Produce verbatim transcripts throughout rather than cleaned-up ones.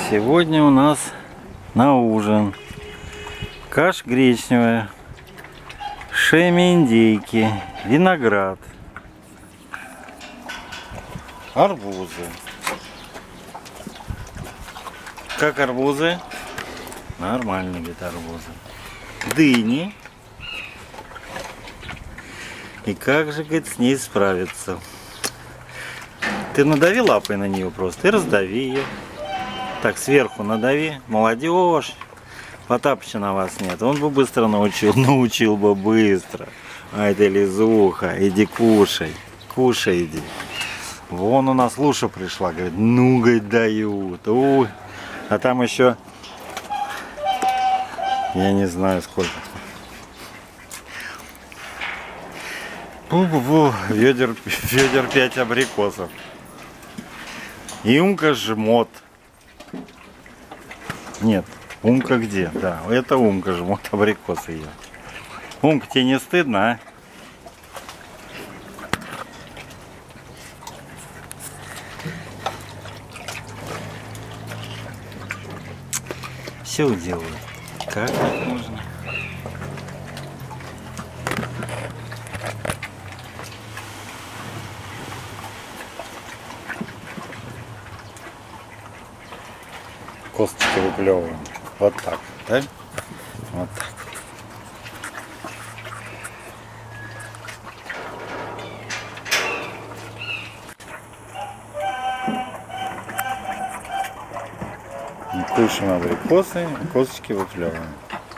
Сегодня у нас на ужин каша гречневая, шея индейки, виноград, арбузы. Как арбузы? Нормально, говорит, арбузы. Дыни. И как же, говорит, с ней справиться? Ты надави лапой на нее просто и раздави ее. Так, сверху надави. Молодежь. Потапыча на вас нет. Он бы быстро научил. Научил бы быстро. Ай ты лизуха. Иди кушай. Кушай иди. Вон у нас Луша пришла. Говорит, ну, говорит, дают. Ой. А там еще... Я не знаю сколько. Бу-бу-бу. Ведер, ведер пять абрикосов. И Умка жмот. Нет, Умка где? Да, это Умка жмот абрикосы ее. Умка, тебе не стыдно, а? Все делают. Как так можно? Косточки выплевываем. Вот так, да? Вот так. Кушаем абрикосы, косточки выплевываем.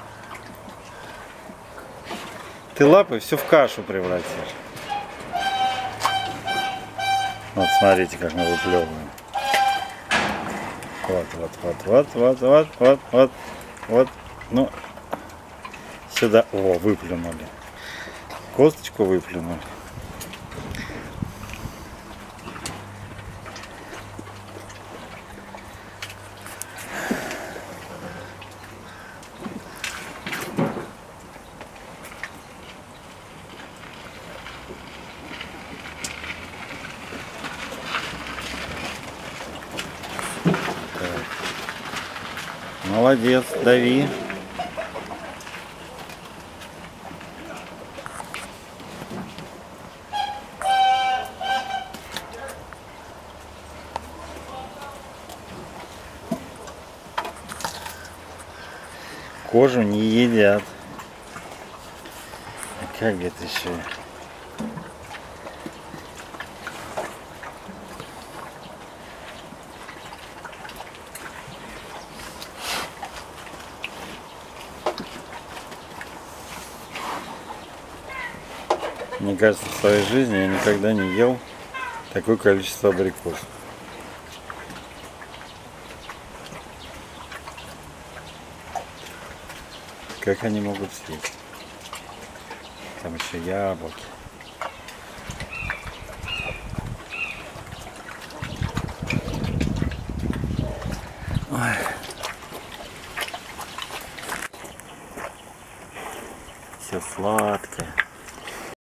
Ты лапы все в кашу превратишь. Вот смотрите, как мы выплевываем. Вот, вот, вот, вот, вот, вот, вот, вот, вот. Ну, сюда. О, выплюнули. Косточку выплюнули. Молодец, дави. Кожу не едят. А как это еще? Мне кажется, в своей жизни я никогда не ел такое количество абрикосов. Как они могут съесть? Там еще яблоки.